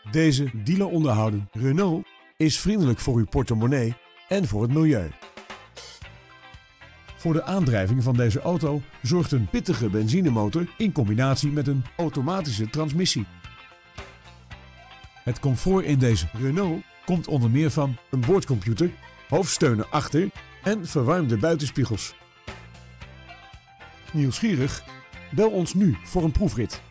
Deze dealer onderhouden Renault is vriendelijk voor uw portemonnee en voor het milieu. Voor de aandrijving van deze auto zorgt een pittige benzinemotor in combinatie met een automatische transmissie. Het comfort in deze Renault komt onder meer van een boordcomputer, hoofdsteunen achter en verwarmde buitenspiegels. Nieuwsgierig? Bel ons nu voor een proefrit.